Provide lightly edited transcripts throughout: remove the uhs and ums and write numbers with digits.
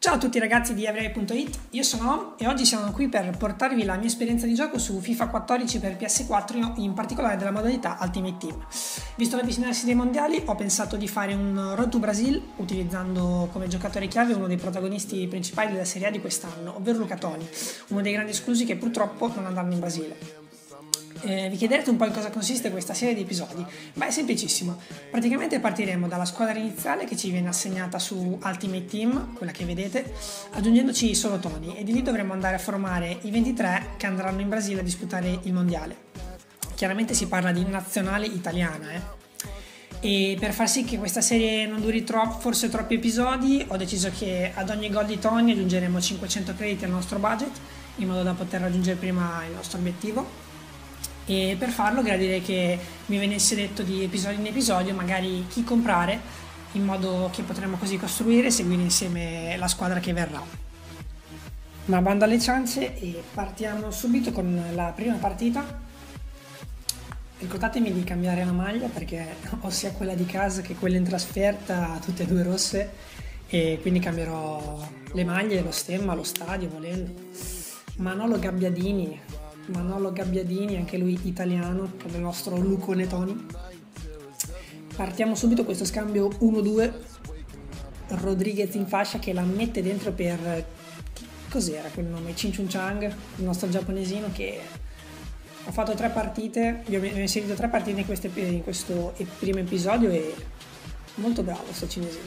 Ciao a tutti ragazzi di Every.it, io sono Om e oggi siamo qui per portarvi la mia esperienza di gioco su FIFA 14 per PS4, in particolare della modalità Ultimate Team. Visto l'avvicinarsi dei mondiali, ho pensato di fare un Road to Brazil utilizzando come giocatore chiave uno dei protagonisti principali della Serie A di quest'anno, ovvero Luca Toni, uno dei grandi esclusi che purtroppo non andranno in Brasile. Vi chiederete un po' in cosa consiste questa serie di episodi? Beh, è semplicissimo. Praticamente partiremo dalla squadra iniziale che ci viene assegnata su Ultimate Team, quella che vedete, aggiungendoci solo Toni, e di lì dovremo andare a formare i 23 che andranno in Brasile a disputare il mondiale. Chiaramente si parla di nazionale italiana, E per far sì che questa serie non duri forse troppi episodi, ho deciso che ad ogni gol di Toni aggiungeremo 500 crediti al nostro budget, in modo da poter raggiungere prima il nostro obiettivo. E per farlo gradirei che mi venisse detto di episodio in episodio magari chi comprare, in modo che potremo così costruire e seguire insieme la squadra che verrà. Ma bando alle ciance e partiamo subito con la prima partita. Ricordatemi di cambiare la maglia perché ho sia quella di casa che quella in trasferta, tutte e due rosse, e quindi cambierò le maglie, lo stemma, lo stadio volendo. Manolo Gabbiadini, anche lui italiano, come il nostro Lucone Toni. Partiamo subito questo scambio 1-2. Rodriguez in fascia che la mette dentro per... cos'era quel nome? Chin Chang, il nostro giapponesino che ha fatto 3 partite, io ho inserito 3 partite in questo primo episodio e molto bravo sto cinesino.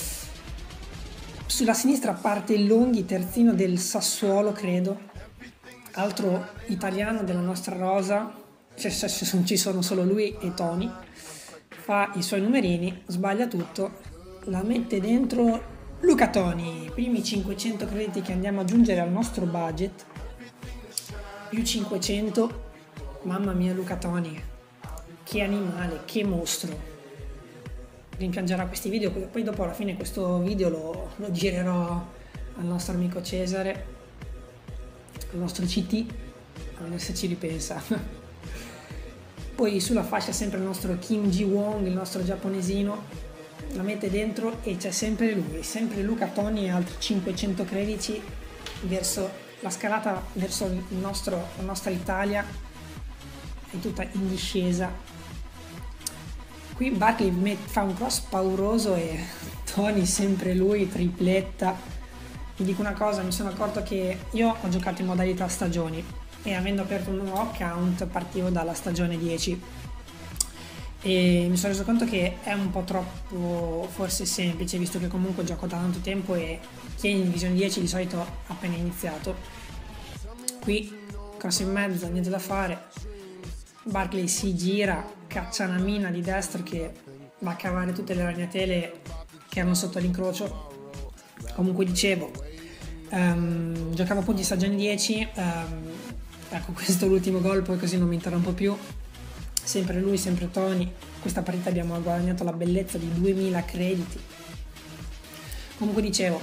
Sulla sinistra parte il Longhi, terzino del Sassuolo credo, altro italiano della nostra rosa, ci sono solo lui e Toni, fa i suoi numerini, sbaglia tutto, la mette dentro Luca Toni, primi 500 crediti che andiamo ad aggiungere al nostro budget, più 500, mamma mia Luca Toni, che animale, che mostro, rimpiangerà questi video, poi dopo alla fine questo video lo girerò al nostro amico Cesare, il nostro CT, a vedere se ci ripensa. Poi sulla fascia sempre il nostro Kim Ji-won, il nostro giapponesino, la mette dentro e c'è sempre lui, sempre Luca Toni e altri 500 crediti verso la scalata, verso la nostra Italia, è tutta in discesa. Qui Barkley fa un cross pauroso e Toni sempre lui, tripletta. Vi dico una cosa, mi sono accorto che io ho giocato in modalità stagioni e avendo aperto un nuovo account partivo dalla stagione 10 e mi sono reso conto che è un po' troppo forse semplice, visto che comunque gioco da tanto tempo e chi è in divisione 10 di solito ha appena iniziato. Qui cross in mezzo, niente da fare, Barkley si gira, caccia una mina di destro che va a cavare tutte le ragnatele che erano sotto l'incrocio. Comunque dicevo, giocavo appunto in stagione 10, ecco questo è l'ultimo gol, poi così non mi interrompo più, sempre lui, sempre Toni. Questa partita abbiamo guadagnato la bellezza di 2000 crediti. Comunque dicevo,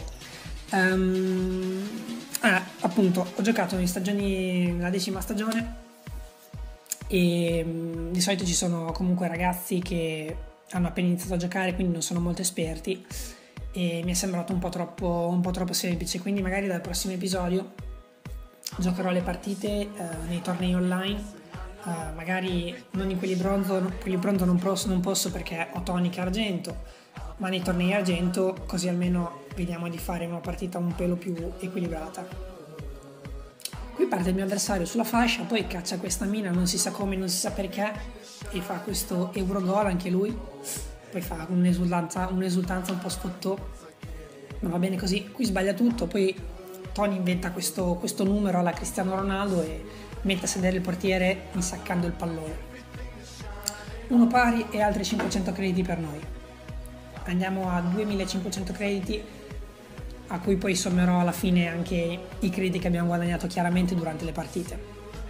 appunto ho giocato in stagioni, la 10ª stagione, e di solito ci sono comunque ragazzi che hanno appena iniziato a giocare, quindi non sono molto esperti e mi è sembrato un po' troppo semplice, quindi magari dal prossimo episodio giocherò le partite nei tornei online, magari non in quelli bronzo non posso perché ho Toni che è argento, ma nei tornei argento, così almeno vediamo di fare una partita un pelo più equilibrata. Qui parte il mio avversario sulla fascia, poi caccia questa mina, non si sa come, non si sa perché, e fa questo Eurogol anche lui. Poi fa un'esultanza un po' sfottò, ma va bene così. Qui sbaglia tutto, poi Toni inventa questo numero alla Cristiano Ronaldo e mette a sedere il portiere insaccando il pallone. Uno pari e altri 500 crediti per noi. Andiamo a 2500 crediti, a cui poi sommerò alla fine anche i crediti che abbiamo guadagnato chiaramente durante le partite.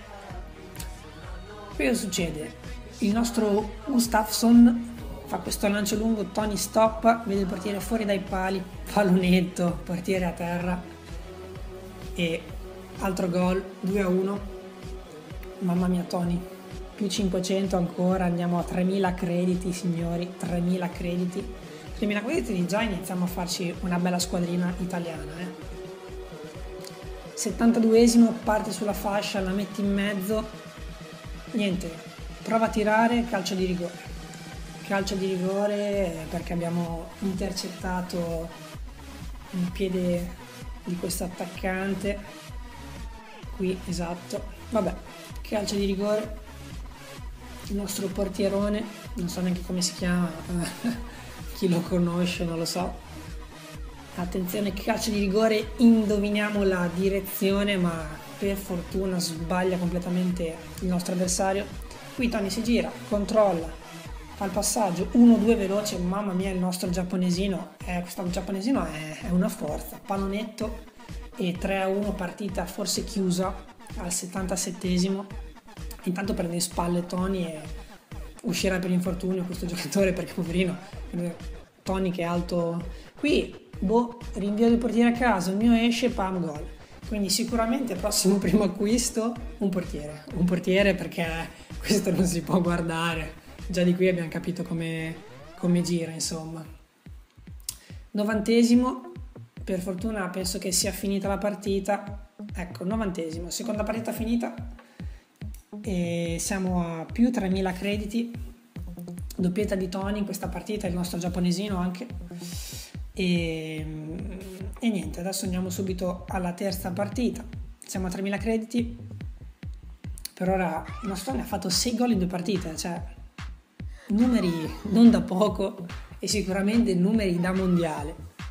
Poi cosa succede? Il nostro Gustafsson fa questo lancio lungo, Toni stop, vede il portiere fuori dai pali, pallonetto, portiere a terra e altro gol, 2-1. Mamma mia Toni, più 500 ancora, andiamo a 3000 crediti signori, 3000 crediti. 3.000 già iniziamo a farci una bella squadrina italiana. 72esimo, parte sulla fascia, la metti in mezzo, niente, prova a tirare, calcio di rigore perché abbiamo intercettato il piede di questo attaccante qui, esatto, vabbè, calcio di rigore. Il nostro portierone, non so neanche come si chiama, chi lo conosce non lo so. Attenzione, calcio di rigore, indoviniamo la direzione, ma per fortuna sbaglia completamente il nostro avversario. Qui Tony si gira, controlla, fa il passaggio, 1-2 veloce, mamma mia, il nostro giapponesino, questo giapponesino è una forza, pallonetto e 3-1, partita forse chiusa al 77esimo. Intanto prende in spalle Tony e uscirà per infortunio questo giocatore, perché poverino Tony che è alto qui, rinvio del portiere a caso, il mio esce, pam, gol. Quindi sicuramente prossimo primo acquisto un portiere perché questo non si può guardare, già di qui abbiamo capito come gira, insomma. 90esimo, per fortuna penso che sia finita la partita, ecco, 90esimo, seconda partita finita e siamo a più 3.000 crediti, doppietta di Tony in questa partita, il nostro giapponesino anche. E niente, adesso andiamo subito alla terza partita, siamo a 3.000 crediti, per ora il nostro Tony ha fatto 6 gol in 2 partite, cioè numeri non da poco e sicuramente numeri da mondiale.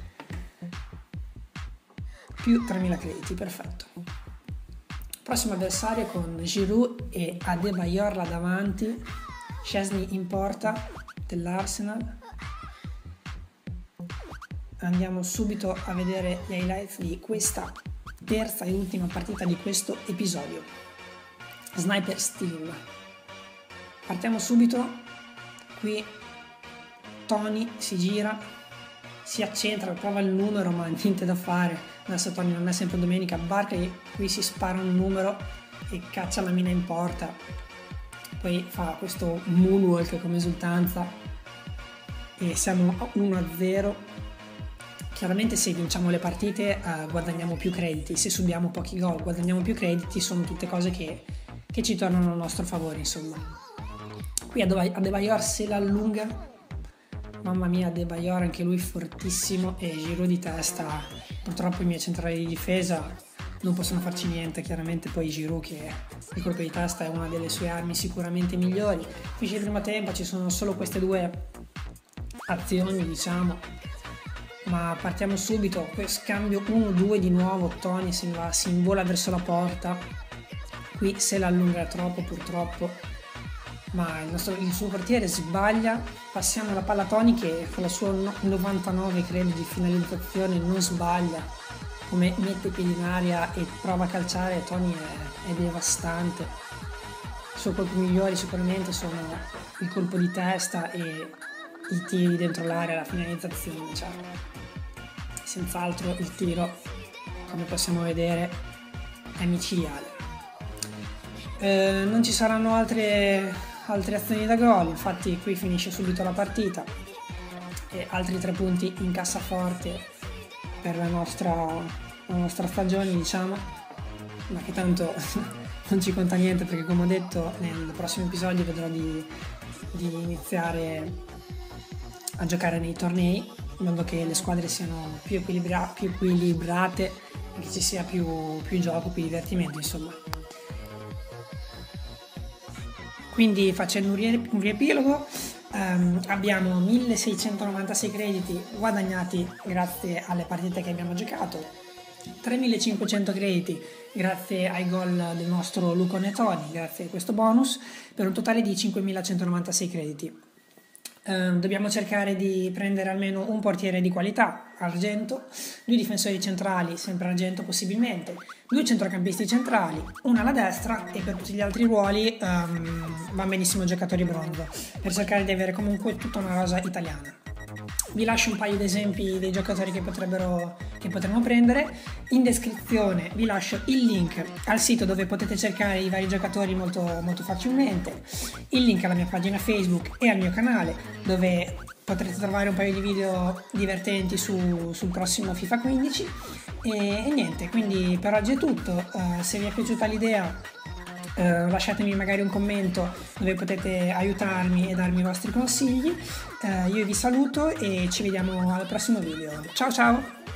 Più 3.000 crediti, perfetto. Prossimo avversario con Giroud e Adebayor là davanti, Szczesny in porta dell'Arsenal. Andiamo subito a vedere gli highlights di questa terza e ultima partita di questo episodio. Sniper Steam. Partiamo subito, qui Tony si gira, si accentra, prova il numero ma niente da fare, adesso Tony non è sempre domenica. Barkley qui si spara un numero e caccia la mina in porta, poi fa questo moonwalk come esultanza e siamo a 1-0. Chiaramente se vinciamo le partite guadagniamo più crediti, se subiamo pochi gol guadagniamo più crediti, sono tutte cose che ci tornano a nostro favore, insomma. Qui Adebayor se la allunga, mamma mia, Adebayor anche lui fortissimo, e Giroud di testa, purtroppo i miei centrali di difesa non possono farci niente, chiaramente poi Giroud che il colpo di testa è una delle sue armi sicuramente migliori. Finisce il primo tempo, ci sono solo queste due azioni, diciamo, ma partiamo subito, scambio 1-2 di nuovo, Tony si invola verso la porta, qui se la allunga troppo purtroppo, ma il suo portiere sbaglia, passiamo la palla a Tony che con la sua 99 credo di finalizzazione non sbaglia, come mette i piedi in aria e prova a calciare. Tony è devastante, i suoi colpi migliori sicuramente sono il colpo di testa e i tiri dentro l'area, la finalizzazione, cioè senz'altro il tiro, come possiamo vedere, è micidiale. Non ci saranno altre azioni da gol, infatti qui finisce subito la partita e altri 3 punti in cassaforte per la nostra stagione, diciamo, ma che tanto non ci conta niente perché, come ho detto, nel prossimo episodio vedrò di iniziare a giocare nei tornei in modo che le squadre siano più equilibrate e che ci sia più gioco, più divertimento, insomma. Quindi, facendo un riepilogo, abbiamo 1696 crediti guadagnati grazie alle partite che abbiamo giocato, 3500 crediti grazie ai gol del nostro Lucone Tony, grazie a questo bonus, per un totale di 5196 crediti. Dobbiamo cercare di prendere almeno un portiere di qualità, argento, 2 difensori centrali, sempre argento possibilmente, 2 centrocampisti centrali, una alla destra, e per tutti gli altri ruoli va benissimo giocatori bronzo, per cercare di avere comunque tutta una rosa italiana. Vi lascio un paio di esempi dei giocatori che potremmo prendere. In descrizione vi lascio il link al sito dove potete cercare i vari giocatori molto, molto facilmente, il link alla mia pagina Facebook e al mio canale dove potrete trovare un paio di video divertenti sul prossimo FIFA 15 e niente, quindi per oggi è tutto. Se vi è piaciuta l'idea lasciatemi magari un commento dove potete aiutarmi e darmi i vostri consigli. Io vi saluto e ci vediamo al prossimo video. Ciao ciao!